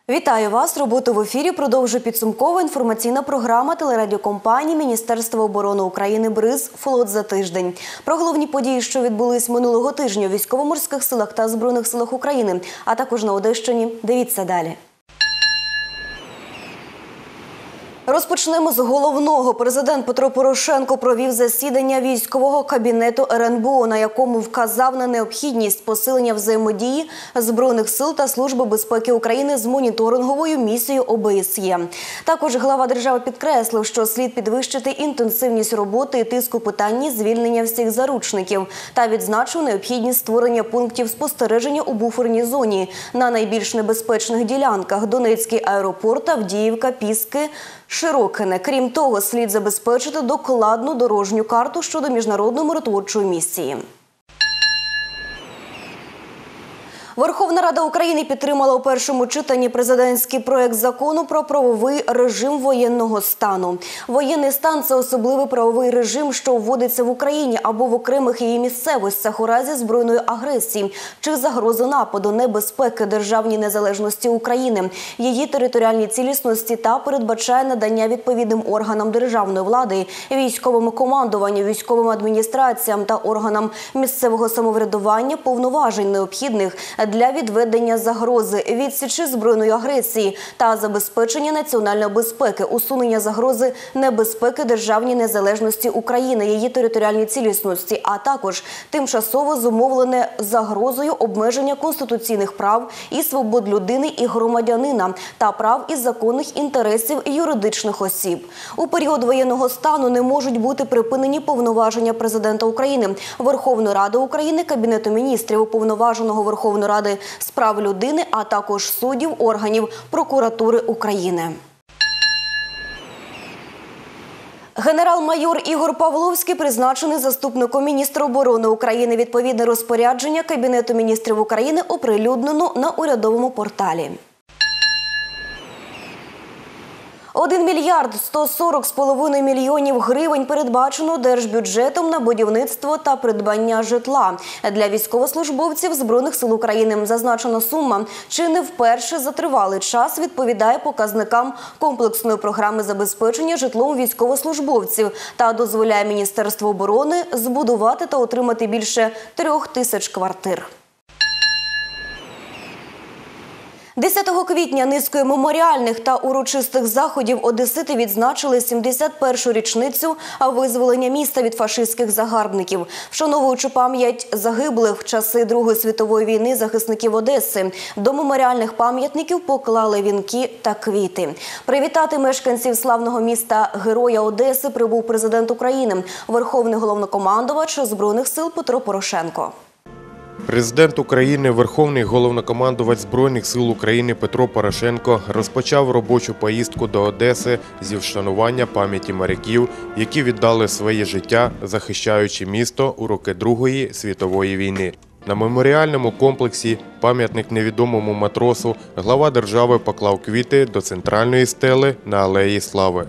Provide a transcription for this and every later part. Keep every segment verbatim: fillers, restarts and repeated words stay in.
Вітаю вас! Роботу в ефірі продовжує підсумкова інформаційна програма телерадіокомпанії Міністерства оборони України «Бриз. Флот за тиждень». Про головні події, що відбулись минулого тижня у військово-морських силах та Збройних силах України, а також на Одещині. Дивіться далі. Розпочнемо з головного. Президент Петро Порошенко провів засідання військового кабінету ер ен бе о, на якому вказав на необхідність посилення взаємодії Збройних сил та Служби безпеки України з моніторинговою місією о бе ес є. Також глава держави підкреслив, що слід підвищити інтенсивність роботи і тиску у питанні звільнення всіх заручників та відзначив необхідність створення пунктів спостереження у буферній зоні на найбільш небезпечних ділянках – Донецький аеропорт, Авдіївка, Піски, Широкине. Крім того, слід забезпечити докладну дорожню карту щодо міжнародної миротворчої місії. Верховна Рада України підтримала у першому читанні президентський проект закону про правовий режим воєнного стану. Воєнний стан – це особливий правовий режим, що вводиться в Україні або в окремих її місцевостях у разі збройної агресії чи загрози нападу, небезпеки державній незалежності України, її територіальній цілісності та передбачає надання відповідним органам державної влади, військовому командуванню, військовим адміністраціям та органам місцевого самоврядування повноважень, необхідних для відведення загрози, відсічі збройної агресії та забезпечення національної безпеки, усунення загрози небезпеки державній незалежності України, її територіальній цілісності, а також тимчасово зумовлене загрозою обмеження конституційних прав і свобод людини і громадянина та прав і законних інтересів юридичних осіб. У період воєнного стану не можуть бути припинені повноваження президента України, Верховної Ради України, Кабінету міністрів, уповноваженого Верховної Ради з прав людини, а також суддів органів прокуратури України. Генерал-майор Ігор Павловський призначений заступником міністра оборони України. Відповідне розпорядження Кабінету міністрів України оприлюднено на урядовому порталі. один мільярд сто сорок з половиною мільйонів гривень передбачено держбюджетом на будівництво та придбання житла для військовослужбовців Збройних сил України. Зазначена сума чи не вперше за тривалий час відповідає показникам комплексної програми забезпечення житлом військовослужбовців та дозволяє Міністерству оборони збудувати та отримати більше трьох тисяч квартир. десятого квітня низкою меморіальних та урочистих заходів одесити відзначили сімдесят першу річницю визволення міста від фашистських загарбників. Вшановуючи пам'ять загиблих в часи Другої світової війни захисників Одеси, до меморіальних пам'ятників поклали вінки та квіти. Привітати мешканців славного міста Героя Одеси прибув президент України, Верховний головнокомандувач Збройних сил Петро Порошенко. Президент України, Верховний головнокомандувач Збройних сил України Петро Порошенко розпочав робочу поїздку до Одеси зі вшанування пам'яті моряків, які віддали своє життя, захищаючи місто у роки Другої світової війни. На меморіальному комплексі пам'ятник невідомому матросу глава держави поклав квіти до центральної стели на Алеї Слави.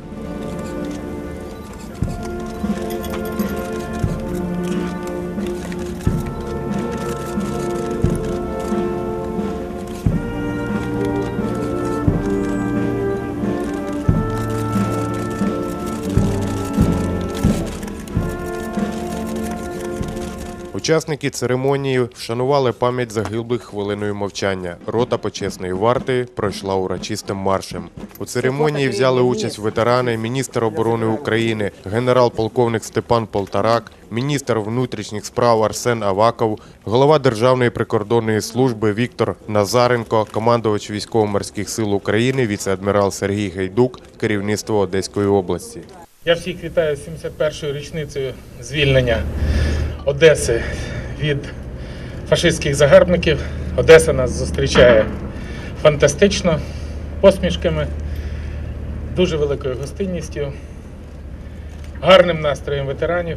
Учасники церемонії вшанували пам'ять загиблих хвилиною мовчання. Рота почесної варти пройшла урочистим маршем. У церемонії взяли участь ветерани, міністр оборони України, генерал-полковник Степан Полторак, міністр внутрішніх справ Арсен Аваков, голова Державної прикордонної служби Віктор Назаренко, командувач військово-морських сил України, віце-адмірал Сергій Гайдук, керівництво Одеської області. Я всіх вітаю з сімдесят першою річницею звільнення Одеси від фашистських загарбників. Одеса нас зустрічає фантастично, посмішками, дуже великою гостинністю, гарним настроєм ветеранів.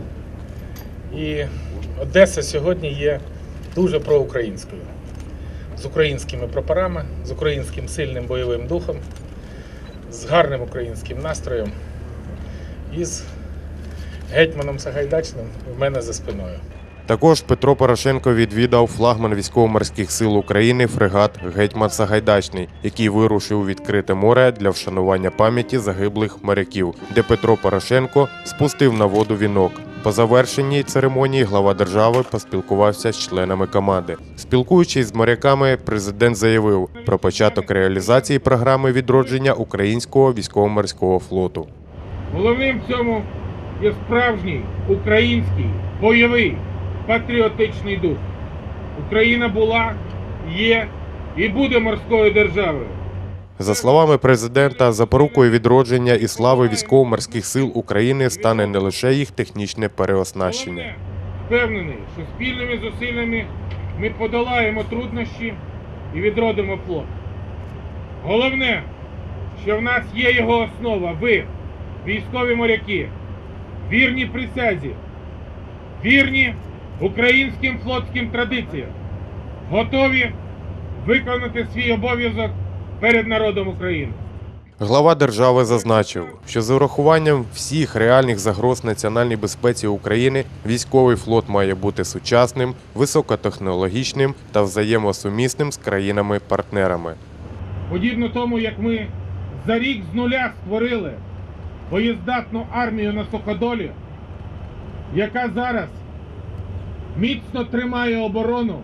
І Одеса сьогодні є дуже проукраїнською, з українськими прапорами, з українським сильним бойовим духом, з гарним українським настроєм і з гетьманом Сагайдачним в мене за спиною. Також Петро Порошенко відвідав флагман військово-морських сил України фрегат «Гетьман Сагайдачний», який вирушив у відкрите море для вшанування пам'яті загиблих моряків, де Петро Порошенко спустив на воду вінок. По завершенні церемонії глава держави поспілкувався з членами команди. Спілкуючись з моряками, президент заявив про початок реалізації програми відродження українського військово-морського флоту. Головним в цьому є справжній український бойовий патріотичний дух. Україна була, є і буде морською державою. За словами президента, запорукою відродження і слави військово-морських сил України стане не лише їх технічне переоснащення. Головне, впевнений, що спільними зусиллями ми подолаємо труднощі і відродимо флот. Головне, що в нас є його основа. Ви, військові моряки, вірні присязі, вірні українським флотським традиціям, готові виконати свій обов'язок перед народом України. Глава держави зазначив, що з урахуванням всіх реальних загроз національній безпеці України військовий флот має бути сучасним, високотехнологічним та взаємосумісним з країнами-партнерами. Подібно тому, як ми за рік з нуля створили боєздатну армію на Суходолі, яка зараз міцно тримає оборону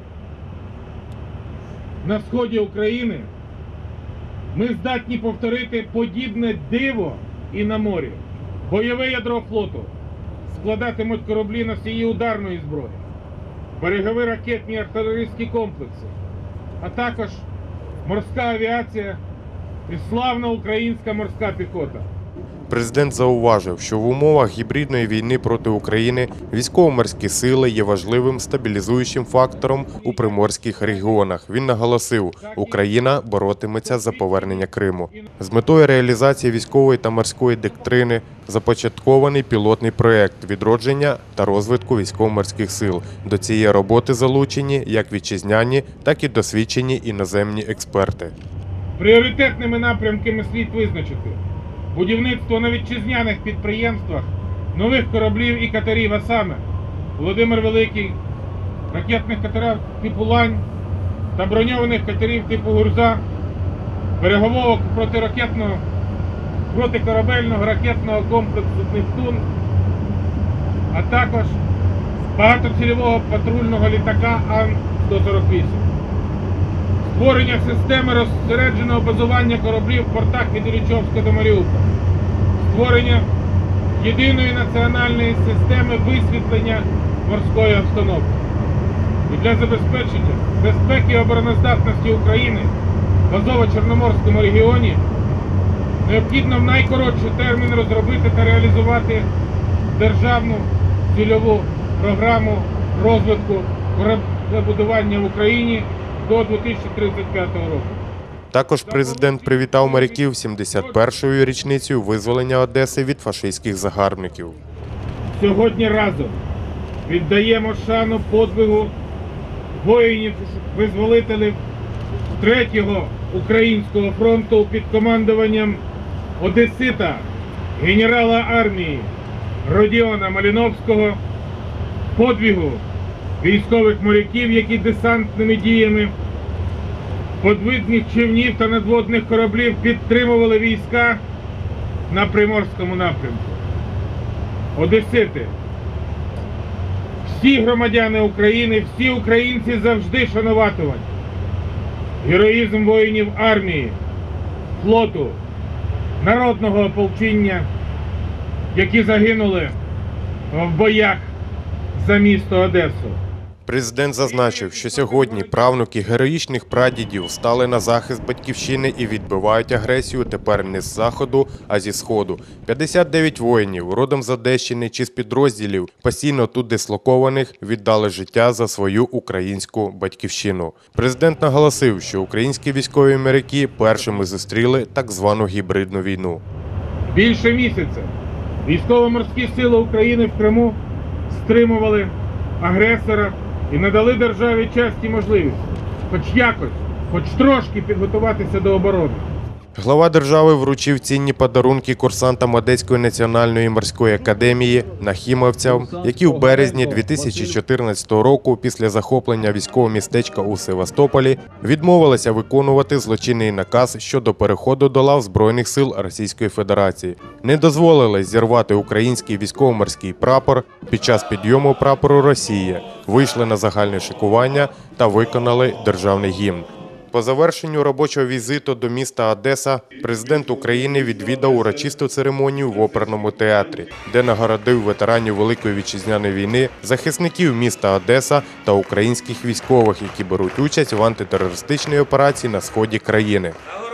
на сході України, ми здатні повторити подібне диво і на морі. Бойове ядро флоту складатимуть кораблі носії ударної зброї, берегові ракетні артилерійські комплекси, а також морська авіація і славна українська морська піхота. Президент зауважив, що в умовах гібридної війни проти України військово-морські сили є важливим стабілізуючим фактором у приморських регіонах. Він наголосив, Україна боротиметься за повернення Криму. З метою реалізації військової та морської доктрини започаткований пілотний проєкт відродження та розвитку військово-морських сил. До цієї роботи залучені як вітчизняні, так і досвідчені іноземні експерти. Пріоритетними напрямками слід визначити будівництво на вітчизняних підприємствах нових кораблів і катерів, а саме Володимир Великий, ракетних катерів типу Лань та броньованих катерів типу Гурза, берегового протиракетного протикорабельного ракетного комплексу Нептун, а також багатоцільового патрульного літака Ан сто сорок вісім. Створення системи розсередженого базування кораблів в портах від Іллічовська до Маріуполя. Створення єдиної національної системи висвітлення морської обстановки. І для забезпечення безпеки і обороноздатності України в Азово-Чорноморському регіоні необхідно в найкоротший термін розробити та реалізувати державну цільову програму розвитку кораблебудування в Україні до дві тисячі тридцять п'ятого року. Також президент привітав моряків сімдесят першою річницею визволення Одеси від фашистських загарбників. Сьогодні разом віддаємо шану подвигу воїнів-визволителів третього українського фронту під командуванням одесита, генерала армії Родіона Малиновського, подвигу військових моряків, які десантними діями подвідних човнів та надводних кораблів підтримували війська на Приморському напрямку. Одесити, всі громадяни України, всі українці завжди шануватимуть героїзм воїнів армії, флоту, народного ополчення, які загинули в боях за місто Одесу. Президент зазначив, що сьогодні правнуки героїчних прадідів стали на захист батьківщини і відбивають агресію тепер не з заходу, а зі сходу. п'ятдесят дев'ять воїнів, родом з Одещини чи з підрозділів, постійно тут дислокованих, віддали життя за свою українську батьківщину. Президент наголосив, що українські військові моряки першими зустріли так звану гібридну війну. Більше місяця військово-морські сили України в Криму стримували агресора і надали державі час і можливість хоч якось, хоч трошки підготуватися до оборони. Глава держави вручив цінні подарунки курсантам Одеської національної морської академії, нахімовцям, які в березні дві тисячі чотирнадцятого року після захоплення військового містечка у Севастополі відмовилися виконувати злочинний наказ щодо переходу до лав Збройних сил Російської Федерації. Не дозволили зірвати український військово-морський прапор під час підйому прапору Росії, вийшли на загальне шикування та виконали державний гімн. По завершенню робочого візиту до міста Одеса президент України відвідав урочисту церемонію в оперному театрі, де нагородив ветеранів Великої Вітчизняної війни, захисників міста Одеса та українських військових, які беруть участь в антитерористичній операції на сході країни.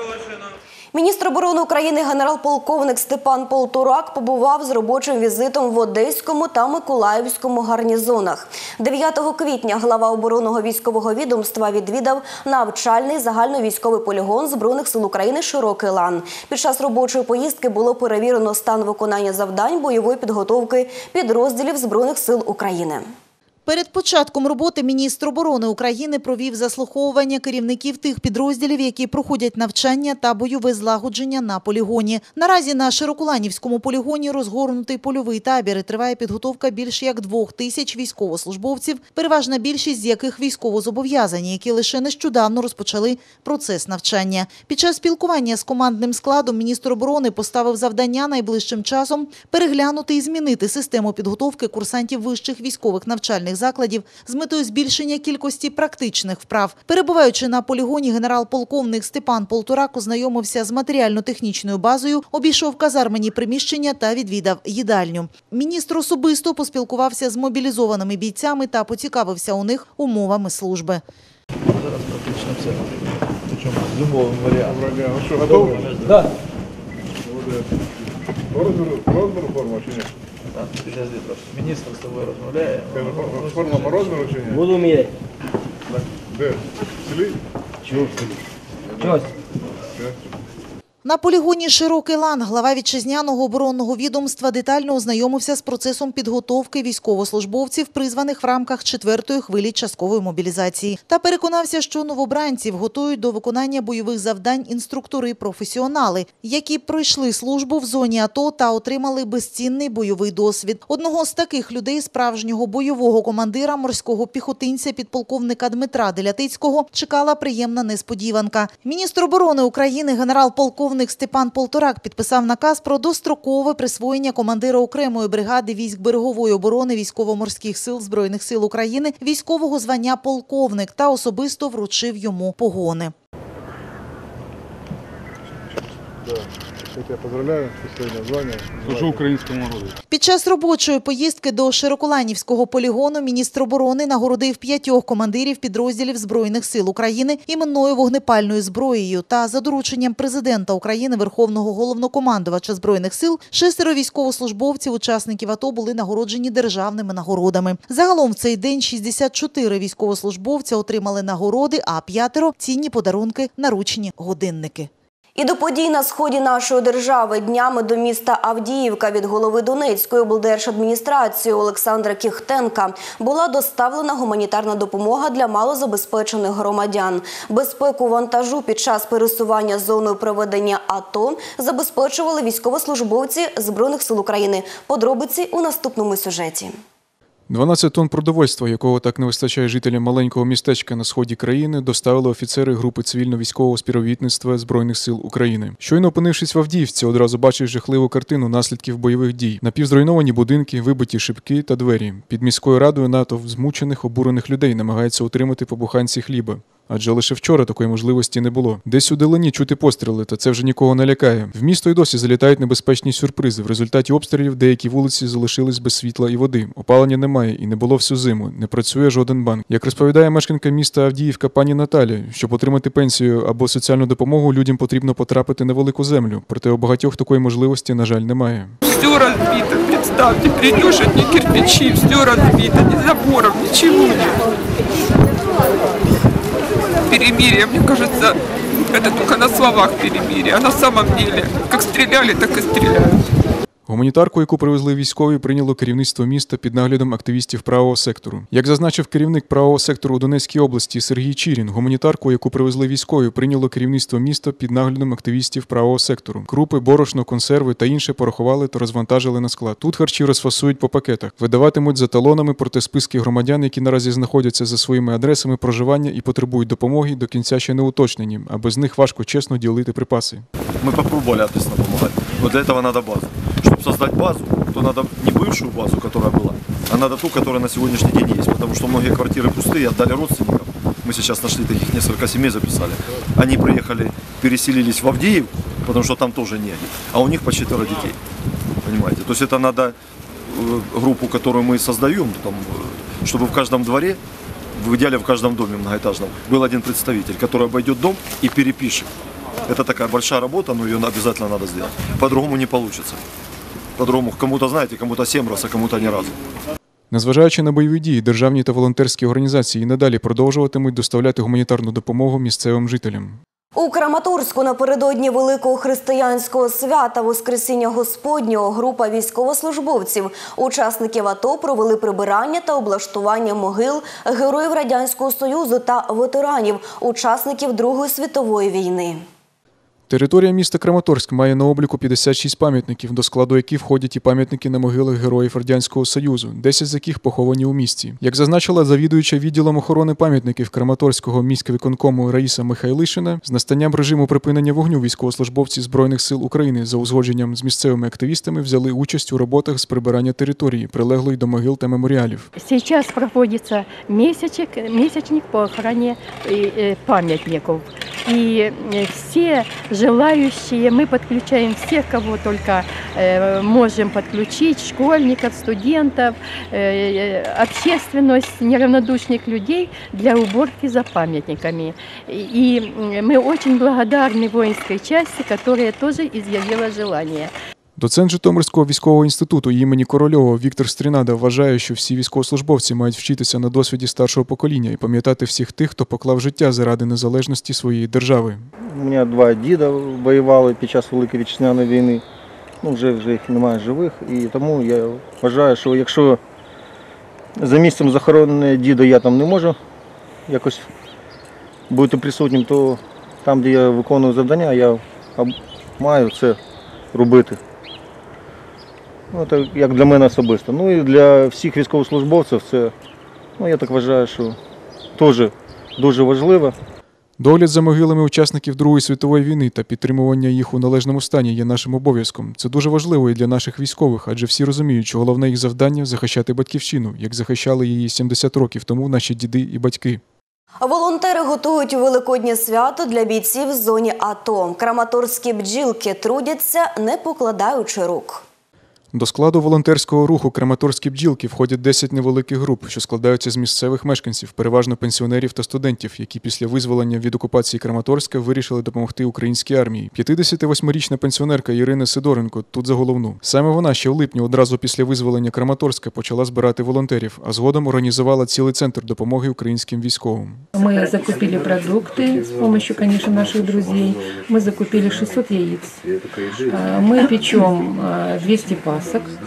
Міністр оборони України генерал-полковник Степан Полторак побував з робочим візитом в Одеському та Миколаївському гарнізонах. дев'ятого квітня глава оборонного військового відомства відвідав навчальний загальновійськовий полігон Збройних сил України «Широкий лан». Під час робочої поїздки було перевірено стан виконання завдань бойової підготовки підрозділів Збройних сил України. Перед початком роботи міністр оборони України провів заслуховування керівників тих підрозділів, які проходять навчання та бойове злагодження на полігоні. Наразі на Широколанівському полігоні розгорнутий польовий табір і триває підготовка більш як двох тисяч військовослужбовців, переважна більшість з яких військовозобов'язані, які лише нещодавно розпочали процес навчання. Під час спілкування з командним складом міністр оборони поставив завдання найближчим часом переглянути і змінити систему підготовки курсантів вищих військових навчальних закладів з метою збільшення кількості практичних вправ. Перебуваючи на полігоні, генерал-полковник Степан Полторак ознайомився з матеріально-технічною базою, обійшов казармені приміщення та відвідав їдальню. Міністр особисто поспілкувався з мобілізованими бійцями та поцікавився у них умовами служби. Зараз практично все. Причому з любого варіанту. Ну що, готові? Так. Розміру, розміру форма чи ні? Так, підожди трошки. Міністр з тобою розмовляє. Кажу, форма по розміру чи ні? Буду міряти. Де? В селі? Чого в селі? Чогось. На полігоні «Широкий лан» глава вітчизняного оборонного відомства детально ознайомився з процесом підготовки військовослужбовців, призваних в рамках четвертої хвилі часткової мобілізації. Та переконався, що новобранців готують до виконання бойових завдань інструктори-професіонали, які пройшли службу в зоні АТО та отримали безцінний бойовий досвід. Одного з таких людей, справжнього бойового командира, морського піхотинця підполковника Дмитра Делятицького, чекала приємна несподіванка. Міністр оборони України генерал-полковник Степан Полторак підписав наказ про дострокове присвоєння командира окремої бригади військ берегової оборони військово-морських сил Збройних сил України військового звання полковник та особисто вручив йому погони. Я тебе поздравляю, сьогодні звання. Служу українському народу. Під час робочої поїздки до Широколанівського полігону міністр оборони нагородив п'ятьох командирів підрозділів Збройних сил України іменною вогнепальною зброєю та за дорученням президента України, Верховного головнокомандувача Збройних сил, шестеро військовослужбовців, учасників АТО були нагороджені державними нагородами. Загалом в цей день шістдесят чотири військовослужбовця отримали нагороди, а п'ятеро – цінні подарунки – наручні годинники. І до подій на сході нашої держави днями до міста Авдіївка від голови Донецької облдержадміністрації Олександра Кіхтенка була доставлена гуманітарна допомога для малозабезпечених громадян. Безпеку вантажу під час пересування зоною проведення АТО забезпечували військовослужбовці Збройних сил України. Подробиці у наступному сюжеті. дванадцять тонн продовольства, якого так не вистачає жителям маленького містечка на сході країни, доставили офіцери групи цивільно-військового співробітництва Збройних сил України. Щойно опинившись в Авдіївці, одразу бачив жахливу картину наслідків бойових дій. Напівзруйновані будинки, вибиті шибки та двері. Під міською радою натовп змучених, обурених людей намагається утримати по буханці хліба. Адже лише вчора такої можливості не було. Десь у далині чути постріли, та це вже нікого не лякає. В місто й досі залітають небезпечні сюрпризи. В результаті обстрілів деякі вулиці залишились без світла і води. Опалення немає і не було всю зиму. Не працює жоден банк. Як розповідає мешканка міста Авдіївка пані Наталя, щоб отримати пенсію або соціальну допомогу, людям потрібно потрапити на велику землю. Проте у багатьох такої можливості, на жаль, немає. Все разбито, представьте, придешь, одни кирпичи, все разбито, ни заборов, ничего нет. Перемирие, мне кажется, это только на словах перемирие, а на самом деле, как стреляли, так и стреляют. Гуманітарку, яку привезли військові, прийняло керівництво міста під наглядом активістів правого сектору. Як зазначив керівник правого сектору у Донецькій області Сергій Чірін, гуманітарку, яку привезли військові, прийняло керівництво міста під наглядом активістів правого сектору. Крупи, борошно, консерви та інше порахували та розвантажили на склад. Тут харчі розфасують по пакетах. Видаватимуть за талонами, проте списки громадян, які наразі знаходяться за своїми адресами проживання і потребують допомоги, до кінця ще не уточнені, а без них важко чесно ділити припаси. Мы попробовали адресно помогать, но для этого надо базу. Чтобы создать базу, то надо не бывшую базу, которая была, а надо ту, которая на сегодняшний день есть. Потому что многие квартиры пустые, отдали родственникам. Мы сейчас нашли таких несколько семей, записали. Они приехали, переселились в Авдеевку, потому что там тоже негде, а у них по четверо детей. Понимаете? То есть это надо э, группу, которую мы создаем, там, э, чтобы в каждом дворе, в идеале в каждом доме многоэтажном, был один представитель, который обойдет дом и перепишет. Это такая большая работа, но ее обязательно надо сделать. По-другому не получится. По-другому кому-то, знаете, кому-то семь раз, а кому-то ни разу. Незважаючи на бойові дії, державні та волонтерські організації і надалі продовжуватимуть доставляти гуманітарну допомогу місцевим жителям. У Краматорську напередодні великого християнського свята Воскресіння Господнього група військовослужбовців, учасників АТО провели прибирання та облаштування могил героїв Радянського Союзу та ветеранів, учасників Другої світової війни. Територія міста Краматорськ має на обліку п'ятдесят шість пам'ятників, до складу яких входять і пам'ятники на могилах героїв Радянського Союзу, десять з яких поховані у місті. Як зазначила завідуюча відділом охорони пам'ятників Краматорського міськвиконкому Раїса Михайлишина, з настанням режиму припинення вогню військовослужбовці Збройних сил України за узгодженням з місцевими активістами взяли участь у роботах з прибирання території, прилеглої до могил та меморіалів. Зараз проводиться місячник, місячник по охороні пам'ятників. І всі желающие, мы подключаем всех, кого только э, можем подключить, школьников, студентов, э, общественность, неравнодушных людей для уборки за памятниками. И мы очень благодарны воинской части, которая тоже изъявила желание. Доцент Житомирського військового інституту імені Корольова Віктор Стрінада вважає, що всі військовослужбовці мають вчитися на досвіді старшого покоління і пам'ятати всіх тих, хто поклав життя заради незалежності своєї держави. У мене два діда воювали під час Великої Вітчизняної війни. Ну, вже, вже їх немає живих. І тому я вважаю, що якщо за місцем захоронення діда я там не можу якось бути присутнім, то там, де я виконую завдання, я маю це робити. Ну, це як для мене особисто. Ну і для всіх військовослужбовців це, ну, я так вважаю, що теж дуже важливо. Догляд за могилами учасників Другої світової війни та підтримування їх у належному стані є нашим обов'язком. Це дуже важливо і для наших військових, адже всі розуміють, що головне їх завдання – захищати батьківщину, як захищали її сімдесят років тому наші діди і батьки. Волонтери готують великоднє свято для бійців в зоні АТО. Краматорські бджілки трудяться, не покладаючи рук. До складу волонтерського руху «Краматорські бджілки» входять десять невеликих груп, що складаються з місцевих мешканців, переважно пенсіонерів та студентів, які після визволення від окупації Краматорська вирішили допомогти українській армії. п'ятдесятивосьмирічна пенсіонерка Ірина Сидоренко тут за головну. Саме вона ще в липні, одразу після визволення Краматорська, почала збирати волонтерів, а згодом організувала цілий центр допомоги українським військовим. Ми закупили продукти з допомогою, звісно, наших друзів. Ми закупили шістсот яєць. Ми печемо двісті пасок.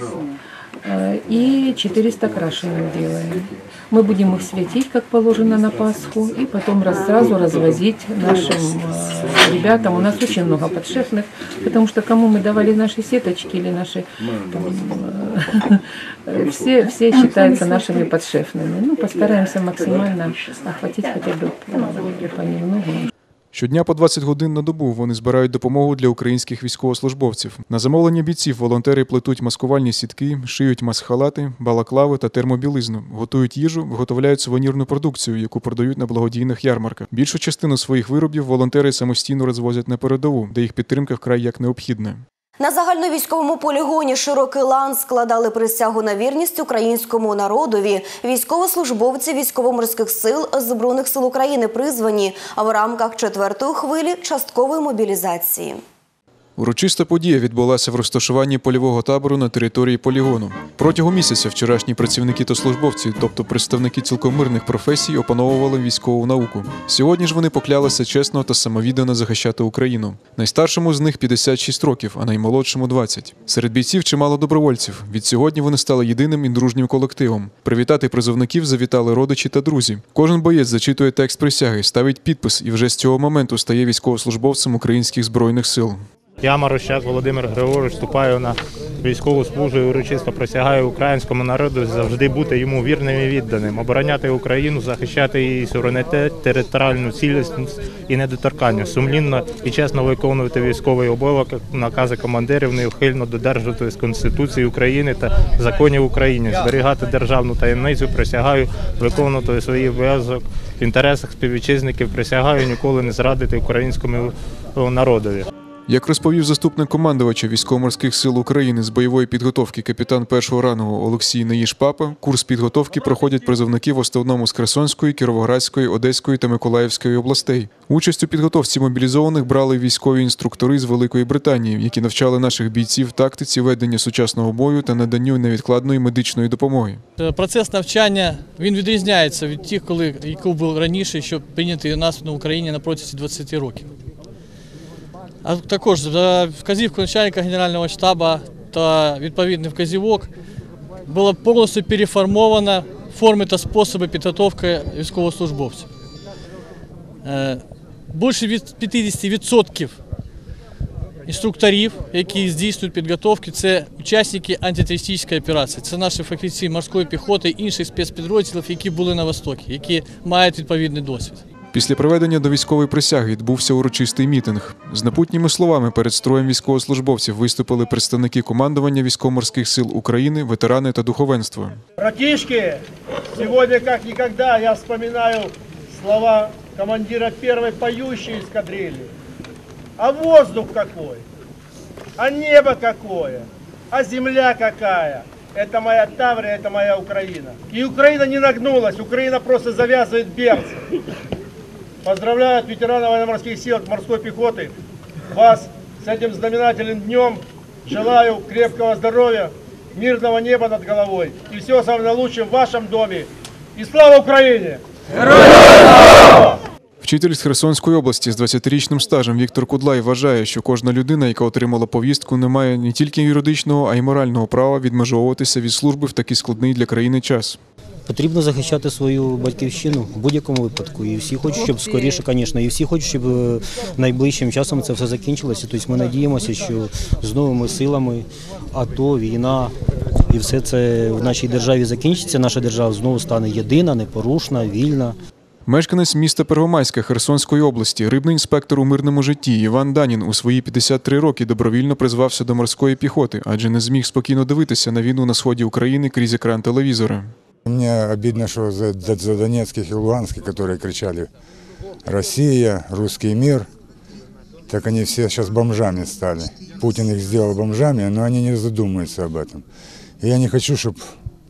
И четыреста крашеных делаем. Мы будем их светить, как положено, на Пасху, и потом раз, сразу развозить нашим э, ребятам. У нас очень много подшефных, потому что кому мы давали наши сеточки или наши... Там, э, все, все считаются нашими подшефными. Ну, постараемся максимально охватить хотя бы э, понемногу. Щодня по двадцять годин на добу вони збирають допомогу для українських військовослужбовців. На замовлення бійців волонтери плетуть маскувальні сітки, шиють маск-халати, балаклави та термобілизну, готують їжу, виготовляють сувенірну продукцію, яку продають на благодійних ярмарках. Більшу частину своїх виробів волонтери самостійно розвозять на передову, де їх підтримка вкрай як необхідна. На загальновійськовому полігоні «Широкий лан» складали присягу на вірність українському народові. Військовослужбовці військово-морських сил Збройних сил України призвані в рамках четвертої хвилі часткової мобілізації. Урочиста подія відбулася в розташуванні польового табору на території полігону. Протягом місяця вчорашні працівники та службовці, тобто представники цілком мирних професій, опановували військову науку. Сьогодні ж вони поклялися чесно та самовіддано захищати Україну. Найстаршому з них п'ятдесят шість років, а наймолодшому – двадцять. Серед бійців чимало добровольців. Відсьогодні вони стали єдиним і дружнім колективом. Привітати призовників завітали родичі та друзі. Кожен боєць зачитує текст присяги, ставить підпис і вже з цього моменту стає військовослужбовцем українських збройних сил. Я, Марущак Володимир Григорович, вступаю на військову службу і урочисто присягаю українському народу завжди бути йому вірним і відданим, обороняти Україну, захищати її суверенітет, територіальну цілісність і недоторканність, сумлінно і чесно виконувати військовий обов'язок, накази командирів, неухильно додержуватись Конституції України та законів України, зберігати державну таємницю, присягаю виконувати свій обов'язок в інтересах співвітчизників, присягаю ніколи не зрадити українському народові. Як розповів заступник командувача Військово-морських сил України з бойової підготовки капітан першого рангового Олексій Наїш-Папа, курс підготовки проходять призовники в основному з Херсонської, Кіровоградської, Одеської та Миколаївської областей. Участь у підготовці мобілізованих брали військові інструктори з Великої Британії, які навчали наших бійців тактиці ведення сучасного бою та наданню невідкладної медичної допомоги. Процес навчання він відрізняється від тих, коли який був раніше, що прийнятий у нас на Україні на протязі двадцяти років. А також за вказівкою начальника Генерального штабу та відповідний вказівок було повністю переформовано форми та способи підготовки військовослужбовців. Більше від п'ятдесят відсотків інструкторів, які здійснюють підготовки, це учасники антитерористичної операції. Це наші фахівці морської піхоти і інших спецпідрозділів, які були на Востокі, які мають відповідний досвід. Після проведення до військової присяги відбувся урочистий мітинг. З напутніми словами перед строєм військовослужбовців виступили представники командування Військово-морських сил України, ветерани та духовенство. Братишки, сьогодні, як ніколи, я вспоминаю слова командира першої поющей эскадрильи. А воздух какой, а небо какое, а земля какая. Это моя Таврия, это моя Украина. И Украина не нагнулась, Украина просто завязывает берцы. Поздравляю ветеранов военно-морских сил морской пехоты. Вас с этим знаменательным днем. Желаю крепкого здоровья, мирного неба над головой. И всего самого лучшего в вашем доме. И слава Украине! Вчитель з Херсонської області з двадцятирічним стажем Віктор Кудлай вважає, що кожна людина, яка отримала повістку, не має не тільки юридичного, а й морального права відмежовуватися від служби в такий складний для країни час. Потрібно захищати свою батьківщину в будь-якому випадку. І всі хочуть, щоб скоріше, звісно, і всі хочуть, щоб найближчим часом це все закінчилося. Тобто ми надіємося, що з новими силами АТО, війна і все це в нашій державі закінчиться. Наша держава знову стане єдина, непорушна, вільна. Мешканець міста Первомайська Херсонської області, рибний інспектор у мирному житті Іван Данін у свої п'ятдесят три роки добровільно призвався до морської піхоти, адже не зміг спокійно дивитися на війну на сході України крізь екран телевізора. Мне обидно, что за, за Донецких и Луганских, которые кричали «Россия», «Русский мир», так они все сейчас бомжами стали. Путин их сделал бомжами, но они не задумываются об этом. И я не хочу, чтобы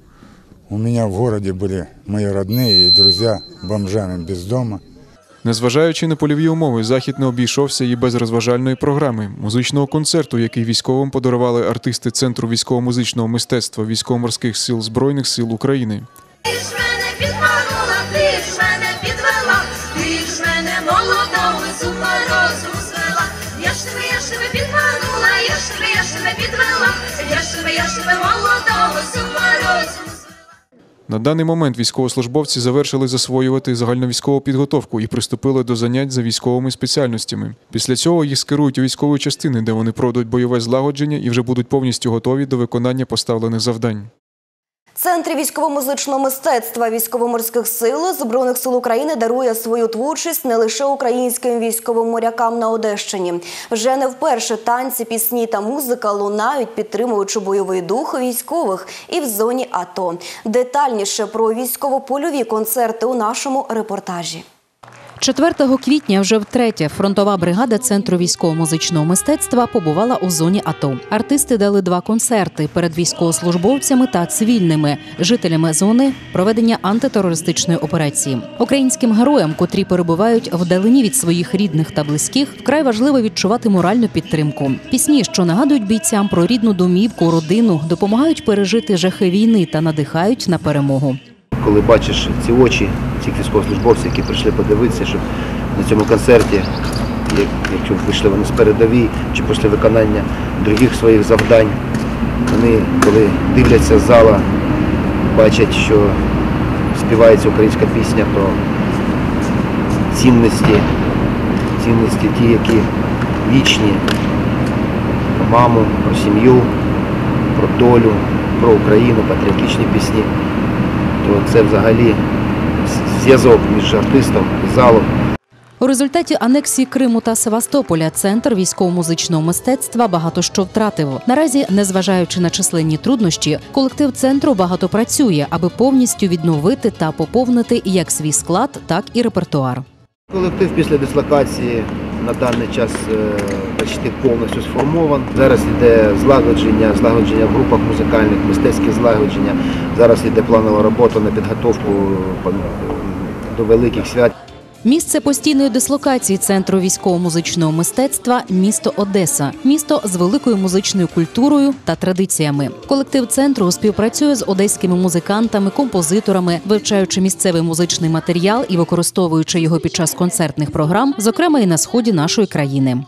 у меня в городе были мои родные и друзья бомжами без дома. Незважаючи на польові умови, захід не обійшовся і без розважальної програми, музичного концерту, який військовим подарували артисти Центру військово-музичного мистецтва Військово-морських сил Збройних сил України. Ти ж мене підманула, ти ж мене підвела, ти ж мене молодого суха розвела. Я ж тебе, я ж тебе підманула, я ж тебе, я ж тебе підвела, я ж тебе, я ж тебе молодого суха розвела. На даний момент військовослужбовці завершили засвоювати загальновійськову підготовку і приступили до занять за військовими спеціальностями. Після цього їх скерують у військові частини, де вони пройдуть бойове злагодження і вже будуть повністю готові до виконання поставлених завдань. Центр військово-музичного мистецтва Військово-морських сил Збройних сил України дарує свою творчість не лише українським військовим морякам на Одещині. Вже не вперше танці, пісні та музика лунають, підтримуючи бойовий дух військових і в зоні АТО. Детальніше про військово-польові концерти у нашому репортажі. четвертого квітня вже втретє фронтова бригада Центру військово-музичного мистецтва побувала у зоні АТО. Артисти дали два концерти перед військовослужбовцями та цивільними, жителями зони проведення антитерористичної операції. Українським героям, котрі перебувають вдалині від своїх рідних та близьких, вкрай важливо відчувати моральну підтримку. Пісні, що нагадують бійцям про рідну домівку, родину, допомагають пережити жахи війни та надихають на перемогу. Коли бачиш ці очі цих військовослужбовців, які прийшли подивитися, щоб на цьому концерті, якщо вийшли вони з передовій, чи після виконання других своїх завдань, вони, коли дивляться з зала, бачать, що співається українська пісня про цінності, цінності ті, які вічні, про маму, про сім'ю, про долю, про Україну, патріотичні пісні. То це взагалі зв'язок між артистом і залом. У результаті анексії Криму та Севастополя Центр військово-музичного мистецтва багато що втратив. Наразі, незважаючи на численні труднощі, колектив центру багато працює, аби повністю відновити та поповнити як свій склад, так і репертуар. Колектив після дислокації на даний час почти повністю сформований. Зараз йде злагодження, злагодження в групах музикальних, мистецьке злагодження. Зараз йде планова робота на підготовку до великих свят. Місце постійної дислокації Центру військово-музичного мистецтва – місто Одеса. Місто з великою музичною культурою та традиціями. Колектив центру співпрацює з одеськими музикантами, композиторами, вивчаючи місцевий музичний матеріал і використовуючи його під час концертних програм, зокрема і на сході нашої країни.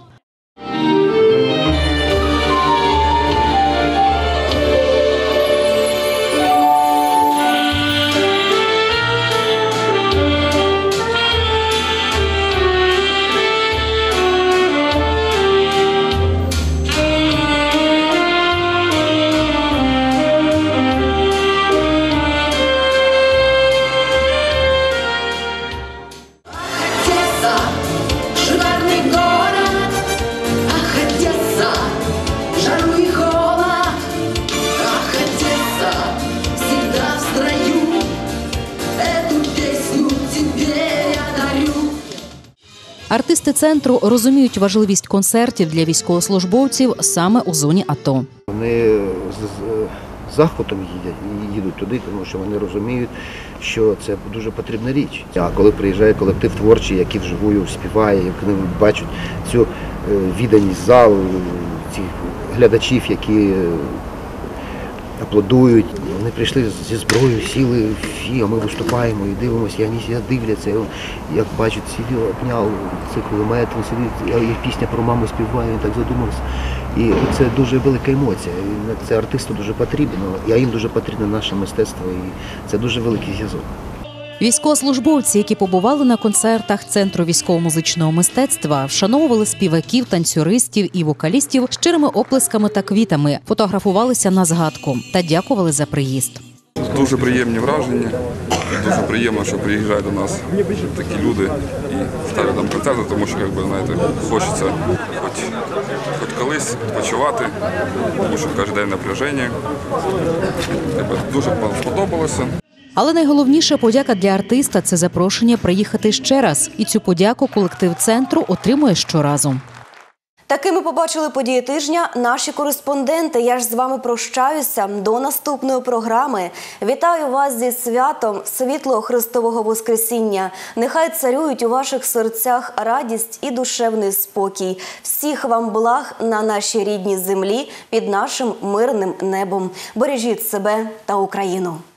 Артисти центру розуміють важливість концертів для військовослужбовців саме у зоні АТО. Вони з захватом їдуть, їдуть туди, тому що вони розуміють, що це дуже потрібна річ. А коли приїжджає колектив творчий, який вживую співає, як вони бачать цю відданість залу, цих глядачів, які аплодують. Вони прийшли зі зброєю, сіли, а ми виступаємо і дивимося, і вони дивляться, як бачать, сидів, обняв цей кулемет, їх пісня про маму співає, він так задумався. І це дуже велика емоція, це артисту дуже потрібно, а їм дуже потрібно наше мистецтво, і це дуже великий зв'язок. Військовослужбовці, які побували на концертах Центру військово-музичного мистецтва, вшановували співаків, танцюристів і вокалістів щирими оплесками та квітами, фотографувалися на згадку та дякували за приїзд. Дуже приємні враження, дуже приємно, що приїжджають до нас такі люди і ставлять нам концерти, тому що, як би, знаєте, хочеться хоч, хоч колись почувати, тому що кожен день напряження. Дуже сподобалося. Але найголовніше подяка для артиста – це запрошення приїхати ще раз. І цю подяку колектив центру отримує щоразу. Такими побачили події тижня наші кореспонденти. Я ж з вами прощаюся. До наступної програми. Вітаю вас зі святом світлого Христового Воскресіння. Нехай царюють у ваших серцях радість і душевний спокій. Всіх вам благ на нашій рідній землі під нашим мирним небом. Бережіть себе та Україну.